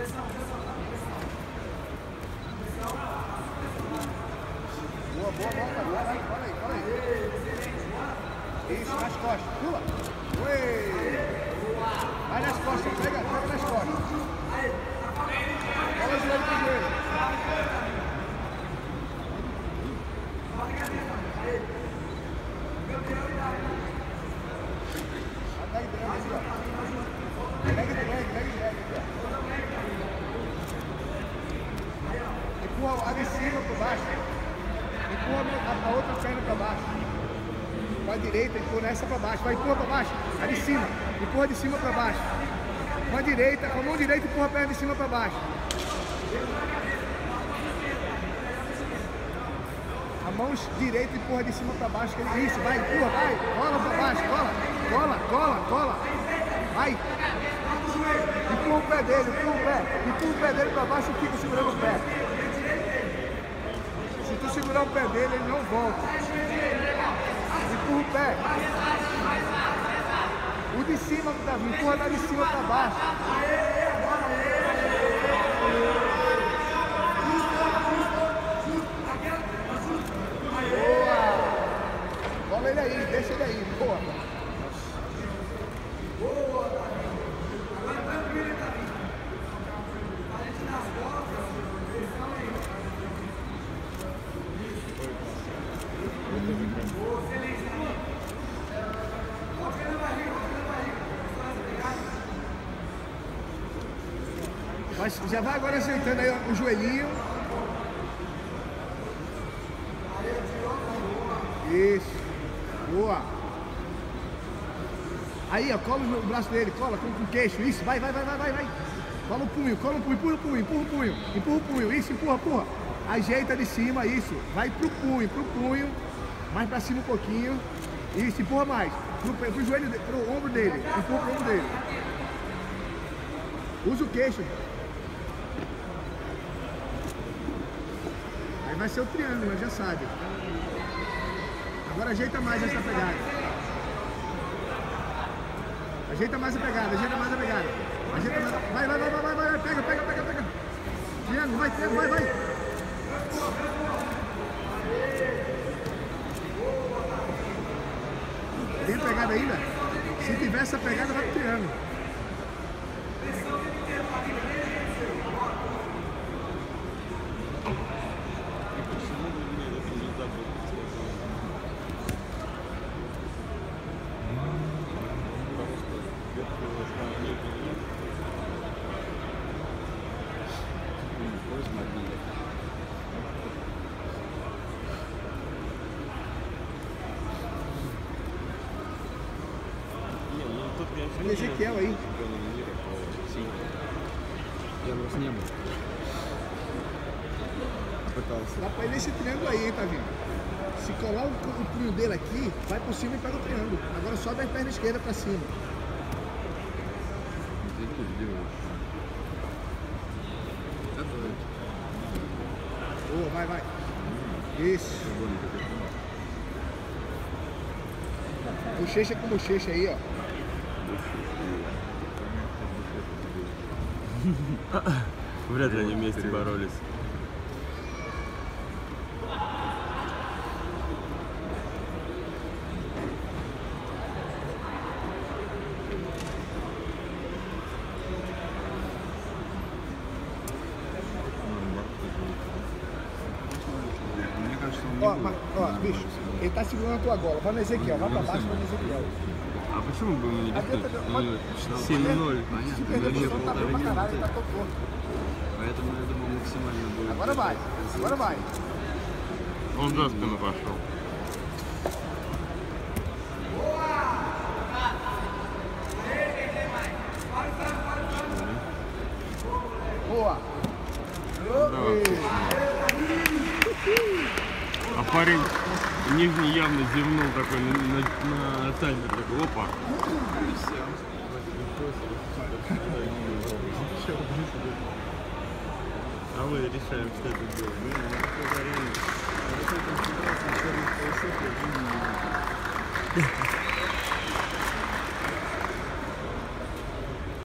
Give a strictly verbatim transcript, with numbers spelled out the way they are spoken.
Boa, boa, boa, boa, vai, cola aí, cola aí. Isso, nas costas, pula. Ué. Vai nas costas, pega, pega nas costas. Cola o joelho pro joelho. Vai drag aqui, ó. Drag, drag, drag, drag aqui, ó. Empurra a de cima para baixo. Empurra a, a outra perna para baixo. Com a direita, empurra essa para baixo. Vai, empurra para baixo. A de cima. Empurra de cima para baixo. Com a direita, com a mão direita, empurra a perna de cima para baixo. A mão direita empurra de cima para baixo. Isso, vai, empurra, vai. Cola para baixo, cola. Cola, cola, cola. Vai. Empurra o pé dele, empurra o pé. Empurra o pé dele para baixo e fica segurando o pé. Se tu segurar o pé dele, ele não volta. Empurra o pé. O de cima, Davi, empurra da de cima para baixo. Boa! Cola ele aí, deixa ele aí, boa. Boa, Davi. Agora tranquilo, Davi. A gente nas costas, eles estão aí. Mas já vai agora ajeitando aí o joelhinho. Isso. Boa. Aí, ó, cola o braço dele, cola com o queixo. Isso, vai, vai, vai, vai, vai, vai. Cola o punho, cola o punho, empurra o punho, empurra o punho, empurra o punho. Isso, empurra, empurra. Ajeita de cima, isso. Vai pro punho, pro punho. Mais pra cima um pouquinho. Isso, empurra mais. Pro, pro joelho, pro ombro dele. Empurra pro ombro dele. Usa o queixo. Aí vai ser o triângulo, já sabe. Agora ajeita mais essa pegada. Ajeita mais a pegada, ajeita mais a pegada. Ajeita mais a... Vai, vai, vai, vai, vai, vai. Pega, pega, pega, pega. Triângulo, vai, triângulo, vai, vai. Tem a pegada ainda? Se tiver essa pegada, vai pro triângulo. Olha Ezequiel aí. Sim. Я просто не был. Попытался. Dá pra ir nesse triângulo aí, hein, tá vendo? Se colar o, o punho dele aqui, vai por cima e pega o triângulo. Agora sobe a perna esquerda pra cima. Não tem que делать. Tá doido. Boa, vai, vai. Isso. Bochecha com bochecha aí, ó. Вряд ли они вместе боролись. Ó, mas, ó, bicho, ele tá segurando a tua gola. Vai no Ezequiel, vai pra baixo, vai no Ezequiel. А почему бы ему не Adianta, пихнуть? семь ноль. Se perder, você tá bem pra caralho, ele tá todo torto. Поэтому я думал максимально будет. Agora vai, agora vai. Он за спину пошел. Boa. А парень нижний явно зевнул такой на, на, на таймер, такой, опа. А мы решаем, что это делать.